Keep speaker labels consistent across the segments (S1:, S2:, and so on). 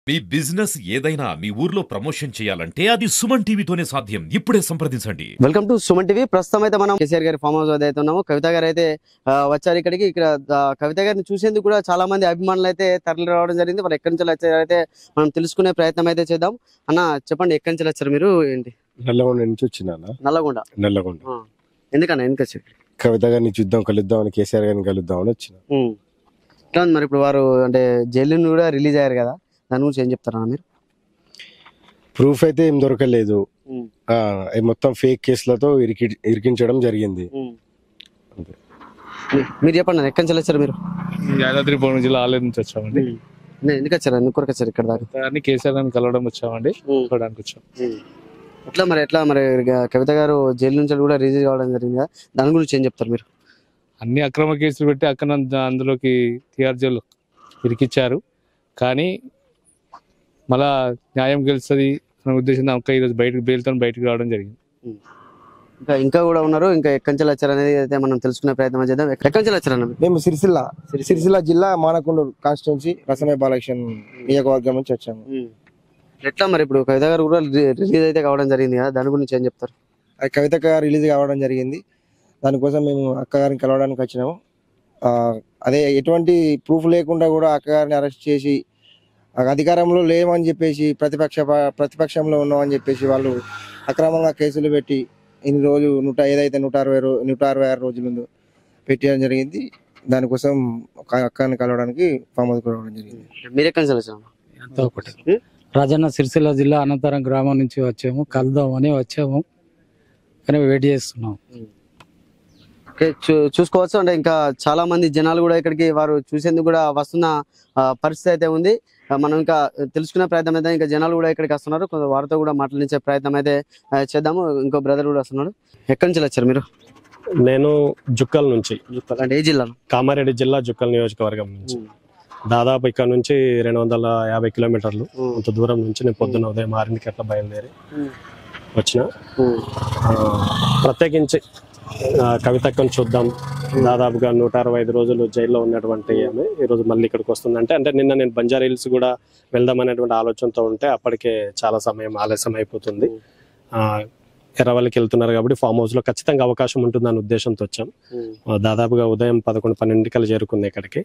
S1: మీ business ఏదైనా మీ ఊర్లో promotion చేయాలంటే అది సుమన్ టీవీతోనే సాధ్యం. ఇప్పుడే సంప్రదించండి.
S2: Welcome to Suman TV. ప్రస్తుతం అయితే మనం కేసీఆర్ గారి ఫామ్ హౌస్ అయితే ఉన్నాము. కవిత గారు అయితే వచ్చారు ఇక్కడికి. ఇక్కడ కవిత గారిని చూసేందుకు కూడా చాలా మంది అభిమానులు అయితే తరలి రావడం జరిగింది. మరి ఎక్కడి నుంచి వచ్చారు అయితే మనం తెలుసుకునే ప్రయత్నం అయితే చేద్దాం. అన్న చెప్పండి, ఎక్కడి నుంచి వచ్చారు మీరు? ఏంటి?
S3: నల్లగొండ నుంచి వచ్చిన. నల్లగొండ.
S2: ఎందుకన్నా ఎందుకు వచ్చారు?
S3: కవిత గారిని చూద్దాం, కలుద్దాం అని, కేసీఆర్ గారిని కలుద్దాం అని వచ్చిన.
S2: ఎట్లా ఉంది మరి ఇప్పుడు వారు అంటే జైలు నుండి కూడా రిలీజ్ అయ్యారు కదా, దాని గురించి ఏం చెప్తారన్నా మీరు?
S3: ప్రూఫ్ అయితే ఏం దొరకలేదు. మొత్తం ఫేక్ కేసులతో ఇరికించడం జరిగింది.
S2: మీరు చెప్పండి, ఎక్కడి నుంచి వచ్చారు మీరు?
S4: యాదాద్రి భువనగిరి జిల్లా ఆలయం నుంచి వచ్చామండి.
S2: ఎందుకు వచ్చారు? ఎందుకు కొరకు వచ్చారు ఇక్కడ దాకా?
S4: కేసీఆర్ గారిని కలవడం వచ్చామండి, చూడడానికి వచ్చాం.
S2: ఎట్లా మరి కవిత గారు జైలు నుంచి కూడా రిలీజ్ కావడం జరిగింది కదా, దాని గురించి ఏం చెప్తారు మీరు?
S4: అన్ని అక్రమ కేసులు పెట్టి అక్కడ అందులోకి టీఆర్ జైలు ఇరికిచ్చారు. కానీ మళ్ళా న్యాయం గెలుస్తుంది అనే ఉద్దేశంతో అక్క ఈరోజు బెయిల్తో బయటకు రావడం జరిగింది.
S2: ఇంకా కూడా ఉన్నారు. ఇంకా ఎక్కడి నుంచి వచ్చారు అనేది అయితే మనం తెలుసుకునే ప్రయత్నం చేద్దాం. ఎక్కడి నుంచి వచ్చారన్న?
S5: మేము సిరిసిల్ల జిల్లా మానకొండూరు కాన్స్టిట్యున్సీ రసమయ బాలకృష్ణ నియోజకవర్గం నుంచి వచ్చాము.
S2: ఎట్లా మరి ఇప్పుడు కవిత గారు కూడా రిలీజ్ అయితే కావడం జరిగింది కదా, దాని గురించి ఏం చెప్తారు?
S5: కవిత గారు రిలీజ్ కావడం జరిగింది. దానికోసం మేము అక్కగారిని కలవడానికి వచ్చినాము. అదే ఎటువంటి ప్రూఫ్ లేకుండా కూడా అక్కగారిని అరెస్ట్ చేసి అధికారంలో లేవని చెప్పేసి ప్రతిపక్షంలో ఉన్నామని చెప్పేసి వాళ్ళు అక్రమంగా కేసులు పెట్టి ఇన్ని రోజులు 166 రోజులు పెట్టడం జరిగింది. దానికోసం అక్కని కలవడానికి ఫామ్ హౌస్ రావడం జరిగింది.
S2: మీరు ఎక్కడి నుంచి వచ్చారు?
S6: రాజన్న సిరిసిల్ల జిల్లా అనంతరం గ్రామం నుంచి వచ్చాము. కలుద్దామని వచ్చాము, కానీ వెయిట్ చేస్తున్నాం.
S2: చూసుకోవచ్చు అంటే ఇంకా చాలా మంది జనాలు కూడా ఇక్కడికి వారు చూసేందుకు కూడా వస్తున్న పరిస్థితి అయితే ఉంది. మనం ఇంకా తెలుసుకునే ప్రయత్నం అయితే ఇంకా జనాలు కూడా ఇక్కడికి వస్తున్నారు. వారితో కూడా మాట్లాడించే ప్రయత్నం అయితే చేద్దాము. ఇంకో బ్రదర్ కూడా వస్తున్నాడు. ఎక్కడి నుంచి వచ్చారు మీరు?
S7: నేను జుక్కల్ నుంచి.
S2: అంటే ఏ జిల్లా?
S7: కామారెడ్డి జిల్లా జుక్కల్ నియోజకవర్గం నుంచి. దాదాపు ఇక్కడ నుంచి 250 కిలోమీటర్లు అంత దూరం నుంచి నేను పొద్దున్న ఉదయం 6కి అట్లా బయలుదేరి వచ్చిన. ప్రత్యేకించి కవితక్కను చూద్దాం. దాదాపుగా 165 రోజులు జైల్లో ఉన్నటువంటి ఆమె ఈరోజు మళ్ళీ ఇక్కడికి వస్తుందంటే, అంటే నిన్న నేను బంజారా హిల్స్ కూడా వెళ్దామనేటువంటి ఆలోచనతో ఉంటే అప్పటికే చాలా సమయం ఆలస్యం అయిపోతుంది. ఎర్రవల్లికి వెళ్తున్నారు కాబట్టి ఫామ్ హౌస్ లో ఖచ్చితంగా అవకాశం ఉంటుందనే ఉద్దేశంతో వచ్చాం. దాదాపుగా ఉదయం 11-12 చేరుకుంది ఇక్కడికి.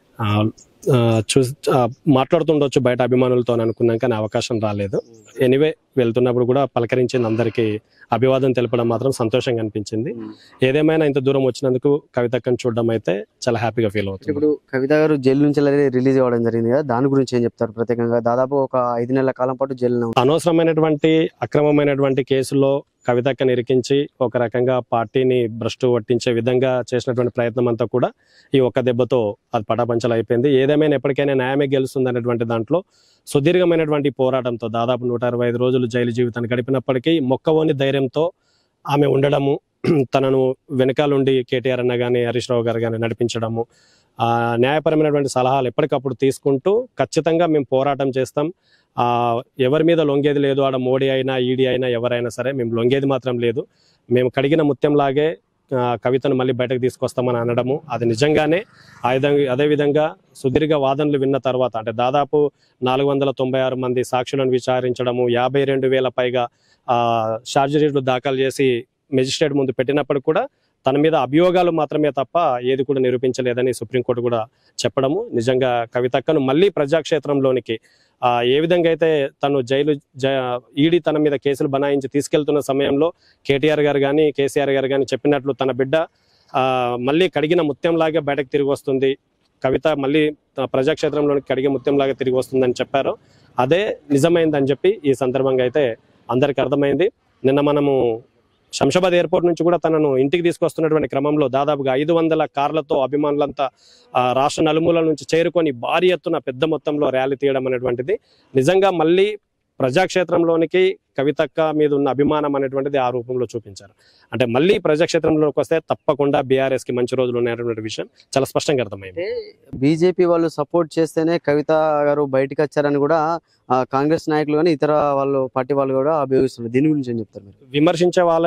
S7: మాట్లాడుతుండొచ్చు బయట అభిమానులతో అనుకున్నాం, కానీ అవకాశం రాలేదు. ఎనీవే వెళ్తున్నప్పుడు కూడా పలకరించింది, అందరికీ అభివాదం తెలపడం మాత్రం సంతోషంగా అనిపించింది. ఏదేమైనా ఇంత దూరం వచ్చినందుకు కవితక్కను చూడడం అయితే చాలా హ్యాపీగా ఫీల్ అవుతుంది.
S2: ఇప్పుడు కవిత గారు జైలు నుంచి రిలీజ్ అవ్వడం జరిగింది కదా, దాని గురించి ఏం చెప్తారు? ప్రత్యేకంగా దాదాపు ఒక 5 నెలల కాలం పాటు జైలు
S7: అనవసరమైనటువంటి అక్రమమైనటువంటి కేసులో కవితక్కను ఇరికించి ఒక రకంగా పార్టీని భ్రష్టు పట్టించే విధంగా చేసినటువంటి ప్రయత్నం అంతా కూడా ఈ ఒక్క దెబ్బతో అది పటాపంచలు అయిపోయింది. ఏదేమైనా ఎప్పటికైనా న్యాయమే గెలుస్తుంది అనేటువంటి దాంట్లో సుదీర్ఘమైనటువంటి పోరాటంతో దాదాపు 165 రోజులు జైలు జీవితాన్ని గడిపినప్పటికీ మొక్కవోని ధైర్యంతో ఆమె ఉండడము, తనను వెనకాలండి కేటీఆర్ అన్న కానీ హరీష్ రావు గారు కానీ నడిపించడము, న్యాయపరమైనటువంటి సలహాలు ఎప్పటికప్పుడు తీసుకుంటూ ఖచ్చితంగా మేము పోరాటం చేస్తాం, ఎవరి మీద లొంగేది లేదు, ఆడ మోడీ అయినా ఈడీ అయినా ఎవరైనా సరే మేము లొంగేది మాత్రం లేదు, మేము కడిగిన ముత్యంలాగే కవితను మళ్ళీ బయటకు తీసుకొస్తామని అనడము అది నిజంగానే అదేవిధంగా సుదీర్ఘ వాదనలు విన్న తర్వాత, అంటే దాదాపు 496 మంది సాక్షులను విచారించడము, 52,000 పైగా ఛార్జ్ షీట్లు దాఖలు చేసి మెజిస్ట్రేట్ ముందు పెట్టినప్పుడు కూడా తన మీద అభియోగాలు మాత్రమే తప్ప ఏది కూడా నిరూపించలేదని సుప్రీంకోర్టు కూడా చెప్పడము నిజంగా కవితక్కను మళ్ళీ ప్రజాక్షేత్రంలోనికి ఏ విధంగా అయితే తను ఈడీ తన మీద కేసులు బనాయించి తీసుకెళ్తున్న సమయంలో కేటీఆర్ గారు కానీ కేసీఆర్ గారు కానీ చెప్పినట్లు తన బిడ్డ మళ్ళీ కడిగిన ముత్యంలాగా బయటకు తిరిగి వస్తుంది, కవిత మళ్ళీ ప్రజాక్షేత్రంలోనికి కడిగే ముత్యంలాగా తిరిగి వస్తుందని చెప్పారు. అదే నిజమైందని చెప్పి ఈ సందర్భంగా అయితే అందరికి అర్థమైంది. నిన్న మనము శంషాబాద్ ఎయిర్పోర్ట్ నుంచి కూడా తనను ఇంటికి తీసుకొస్తున్నటువంటి క్రమంలో దాదాపుగా 500 కార్లతో అభిమానులంతా రాష్ట్ర నలుమూలల నుంచి చేరుకొని భారీ ఎత్తున పెద్ద మొత్తంలో ర్యాలీ తీయడం అనేటువంటిది నిజంగా మళ్ళీ ప్రజాక్షేత్రంలోనికి కవితక్క మీద ఉన్న అభిమానం అనేటువంటిది ఆ రూపంలో చూపించారు. అంటే మళ్ళీ ప్రజాక్షేత్రంలోకి వస్తే తప్పకుండా బీఆర్ఎస్ కి మంచి రోజులు ఉన్నాయనేటువంటి విషయం చాలా స్పష్టంగా అర్థమైంది.
S2: బీజేపీ వాళ్ళు సపోర్ట్ చేస్తేనే కవిత గారు బయటకు వచ్చారని కూడా కాంగ్రెస్ నాయకులు కానీ ఇతర వాళ్ళు పార్టీ వాళ్ళు కూడా అభియోగిస్తున్నారు. దీని గురించి ఏం చెప్తారు?
S7: విమర్శించే వాళ్ళని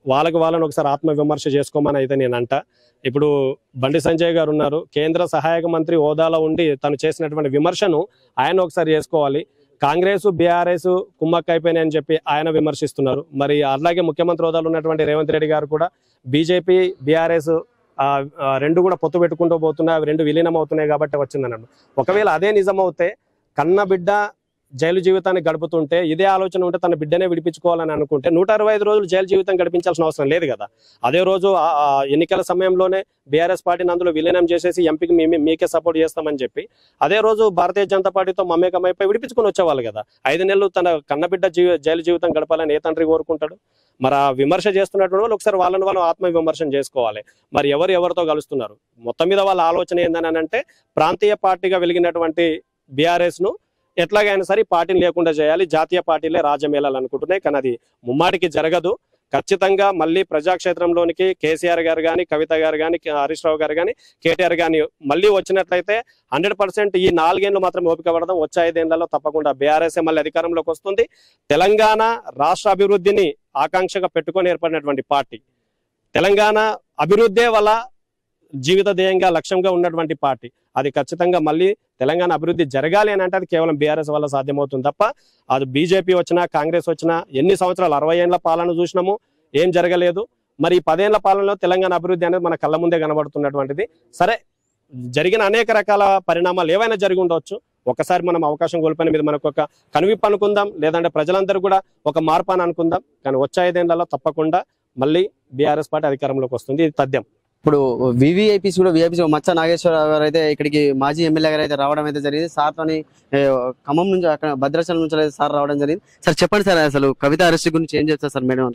S7: వాళ్ళని ఒకసారి ఆత్మవిమర్శ చేసుకోమని అయితే నేను అంట. ఇప్పుడు బండి సంజయ్ గారు ఉన్నారు, కేంద్ర సహాయక మంత్రి హోదాలో ఉండి తను చేసినటువంటి విమర్శను ఆయన ఒకసారి చేసుకోవాలి. కాంగ్రెస్ బీఆర్ఎస్ కుమ్మక్క అయిపోయినాయని చెప్పి ఆయన విమర్శిస్తున్నారు. మరి అలాగే ముఖ్యమంత్రి హోదాలో ఉన్నటువంటి రేవంత్ రెడ్డి గారు కూడా బీజేపీ బీఆర్ఎస్ రెండు కూడా పొత్తు పెట్టుకుంటూ పోతున్నాయి, అవి రెండు విలీనం అవుతున్నాయి కాబట్టి వచ్చిందన్నాడు. ఒకవేళ అదే నిజమవుతే కన్న బిడ్డ జైలు జీవితాన్ని గడుపుతుంటే ఇదే ఆలోచన ఉంటే తన బిడ్డనే విడిపించుకోవాలని అనుకుంటే 165 రోజులు జైలు జీవితం గడిపించాల్సిన అవసరం లేదు కదా. అదే రోజు ఎన్నికల సమయంలోనే బీఆర్ఎస్ పార్టీని అందులో విలీనం చేసేసి ఎంపీకి మీకే సపోర్ట్ చేస్తామని చెప్పి అదే రోజు భారతీయ జనతా పార్టీతో మమేకమైపోయి విడిపించుకొని వచ్చేవాళ్ళు కదా. 5 నెలలు తన కన్నబిడ్డ జైలు జీవితం గడపాలని ఏ తండ్రి కోరుకుంటాడు? మరి ఆ విమర్శ చేస్తున్నటువంటి వాళ్ళు ఒకసారి వాళ్ళు ఆత్మ విమర్శన చేసుకోవాలి. మరి ఎవరితో కలుస్తున్నారు? మొత్తం మీద వాళ్ళ ఆలోచన ఏందని అంటే ప్రాంతీయ పార్టీగా వెలిగినటువంటి బీఆర్ఎస్ ను ఎట్లాగైనా సరే పార్టీని లేకుండా చేయాలి, జాతీయ పార్టీలే రాజ్యమేళాలి అనుకుంటున్నాయి. కానీ అది ముమ్మాటికి జరగదు. ఖచ్చితంగా మళ్ళీ ప్రజాక్షేత్రంలోనికి కేసీఆర్ గారు కానీ, కవిత గారు కానీ, హరీష్ రావు గారు కానీ, కేటీఆర్ కానీ మళ్ళీ వచ్చినట్లయితే 100% ఈ 4 ఏళ్ళు మాత్రం ఓపిక పడదాం. వచ్చే 5 ఏళ్లలో తప్పకుండా బీఆర్ఎస్ మళ్ళీ అధికారంలోకి వస్తుంది. తెలంగాణ రాష్ట్ర అభివృద్ధిని ఆకాంక్షగా పెట్టుకొని ఏర్పడినటువంటి పార్టీ, తెలంగాణ అభివృద్ధే వాళ్ళ జీవిత ధ్యేయంగా లక్ష్యంగా ఉన్నటువంటి పార్టీ. అది ఖచ్చితంగా మళ్ళీ తెలంగాణ అభివృద్ధి జరగాలి అని అంటే అది కేవలం బీఆర్ఎస్ వల్ల సాధ్యమవుతుంది తప్ప అది బీజేపీ వచ్చినా కాంగ్రెస్ వచ్చినా ఎన్ని సంవత్సరాలు 60 ఏళ్ల పాలన చూసినాము, ఏం జరగలేదు. మరి ఈ 10 ఏళ్ల పాలనలో తెలంగాణ అభివృద్ధి అనేది మన కళ్ళ ముందే కనబడుతున్నటువంటిది. సరే, జరిగిన అనేక రకాల పరిణామాలు ఏవైనా జరిగి ఉండవచ్చు. ఒకసారి మనం అవకాశం కోల్పోయిన మీద మనకు ఒక కనువిప్పు అనుకుందాం, లేదంటే ప్రజలందరూ కూడా ఒక మార్పు అని అనుకుందాం. కానీ వచ్చే 5 ఏళ్లలో తప్పకుండా మళ్ళీ బీఆర్ఎస్ పార్టీ అధికారంలోకి వస్తుంది, ఇది తథ్యం.
S2: ఇప్పుడు వివిఐపీస్ కూడా విఐపీస్ మచ్చ నాగేశ్వరరావు గారు అయితే ఇక్కడికి మాజీ ఎమ్మెల్యే గారు అయితే రావడం అయితే జరిగింది. సార్తోని ఖమ్మం నుంచి అక్కడ భద్రాచలం నుంచి అయితే సార్ రావడం జరిగింది. సార్ చెప్పండి సార్, అసలు కవిత అరెస్ట్ గురించి ఏం చెప్తారు సార్? మేడం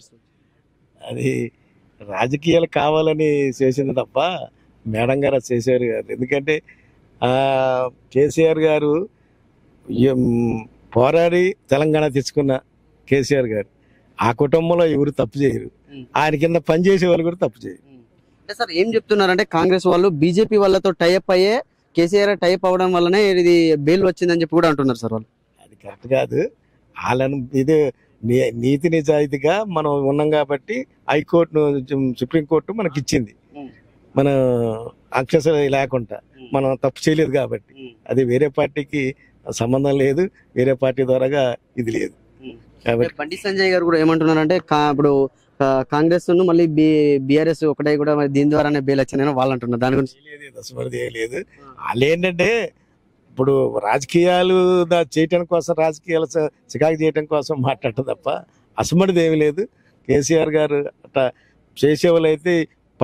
S3: అది రాజకీయాలు కావాలని చేసింది తప్ప మేడం గారు అది చేశారు కాదు. ఎందుకంటే కేసీఆర్ గారు పోరాడి తెలంగాణ తెచ్చుకున్న కేసీఆర్ గారు ఆ కుటుంబంలో ఎవరు తప్పు చేయరు, ఆయన కింద పనిచేసే వాళ్ళు కూడా తప్పు చేయరు.
S2: అంటే సార్ ఏం చెప్తున్నారంటే కాంగ్రెస్ వాళ్ళు బీజేపీ వాళ్ళతో టైఅప్ అయ్యే కేసీఆర్ టైప్ అవడం వల్లనే ఇది బెయిల్ వచ్చిందని చెప్పి కూడా అంటున్నారు సార్ వాళ్ళు.
S3: అది కరెక్ట్ కాదు. వాళ్ళను ఇది నీతి నిజాయితీగా మనం ఉన్నాం కాబట్టి హైకోర్టు సుప్రీంకోర్టు మనకి ఇచ్చింది, మన అక్షస లేకుండా మనం తప్పు చేయలేదు కాబట్టి. అది వేరే పార్టీకి సంబంధం లేదు, వేరే పార్టీ ద్వారాగా ఇది లేదు కాబట్టి.
S2: బండి సంజయ్ గారు కూడా ఏమంటున్నారంటే ఇప్పుడు కాంగ్రెస్ మళ్ళీ బీఆర్ఎస్ ఒకటే కూడా దీని ద్వారానే బెయిల్ వచ్చిందని వాళ్ళు అంటున్నారు. దాని గురించి
S3: దశమరిది లేదు. వాళ్ళు ఏంటంటే ఇప్పుడు రాజకీయాలు చేయటం కోసం, రాజకీయాలు చికాకు చేయటం కోసం మాట్లాడటం తప్ప అసమడిది ఏమి లేదు. కేసీఆర్ గారు అట్లా చేసేవాళ్ళు అయితే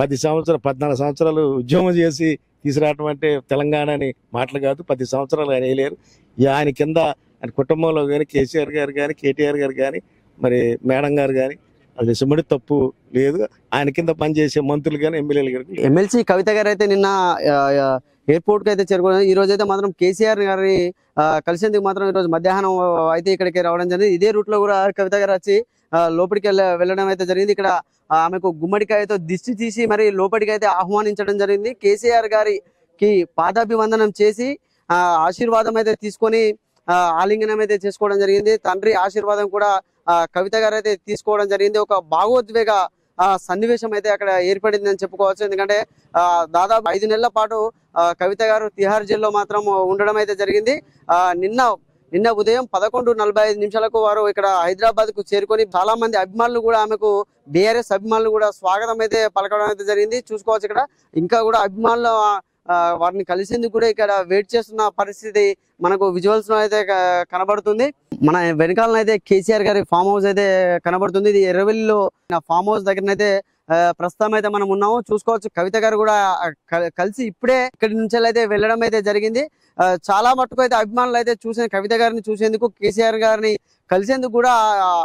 S3: 14 సంవత్సరాలు ఉద్యమం చేసి తీసుకురావటం అంటే తెలంగాణని మాటలు కాదు. 10 సంవత్సరాలు ఆయన వేయలేరు. ఆయన కింద ఆయన కుటుంబంలో కానీ కేసీఆర్ గారు కానీ, కేటీఆర్ గారు కానీ, మరి మేడం గారు కానీ అది సుమడి తప్పు లేదు. ఆయన కింద పనిచేసే మంత్రులు కానీ, ఎమ్మెల్యేలు కానీ.
S2: ఎమ్మెల్సీ కవిత గారు అయితే నిన్న ఎయిర్పోర్ట్ కి అయితే చేరుకున్నారు. ఈ రోజు అయితే మాత్రం కేసీఆర్ గారి కలిసేందుకు మాత్రం ఈ రోజు మధ్యాహ్నం అయితే ఇక్కడికి రావడం జరిగింది. ఇదే రూట్ లో కూడా కవిత గారు వచ్చి లోపలికి వెళ్ళడం అయితే జరిగింది. ఇక్కడ ఆమెకు గుమ్మడికాయతో దిష్టి తీసి మరి లోపలికి అయితే ఆహ్వానించడం జరిగింది. కేసీఆర్ గారికి పాదాభివందనం చేసి ఆశీర్వాదం అయితే తీసుకొని ఆలింగనం అయితే చేసుకోవడం జరిగింది. తండ్రి ఆశీర్వాదం కూడా కవిత గారు అయితే తీసుకోవడం జరిగింది. ఒక భావోద్వేగ సన్నివేశం అయితే అక్కడ ఏర్పడింది అని చెప్పుకోవచ్చు. ఎందుకంటే దాదాపు 5 నెలల పాటు కవిత గారు తిహార్ జైల్లో మాత్రం ఉండడం అయితే జరిగింది. నిన్న ఉదయం 11:45 వారు ఇక్కడ హైదరాబాద్ కు చేరుకొని చాలా మంది అభిమానులు కూడా ఆమెకు బీఆర్ఎస్ అభిమానులు కూడా స్వాగతం అయితే పలకడం అయితే జరిగింది. చూసుకోవచ్చు ఇక్కడ ఇంకా కూడా అభిమానులు వారిని కలిసేందుకు కూడా ఇక్కడ వెయిట్ చేస్తున్న పరిస్థితి మనకు విజువల్స్ లో అయితే కనబడుతుంది. మన వెనకాలనైతే కేసీఆర్ గారి ఫామ్ హౌస్ అయితే కనబడుతుంది. ఇది ఎర్రవెల్లిలో ఫామ్ హౌస్ దగ్గర అయితే ప్రస్తుతం అయితే మనం ఉన్నాము. చూసుకోవచ్చు కవిత గారు కూడా కలిసి ఇప్పుడే ఇక్కడి నుంచి అయితే వెళ్ళడం అయితే జరిగింది. చాలా మట్టుకు అయితే అభిమానులు అయితే కవిత గారిని చూసేందుకు, కేసీఆర్ గారిని కలిసేందుకు కూడా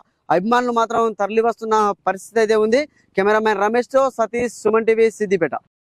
S2: అభిమానులు మాత్రం తరలి వస్తున్న పరిస్థితి అయితే ఉంది. కెమెరామెన్ రమేష్ తో సతీష్, సుమన్ టీవీ, సిద్దిపేట.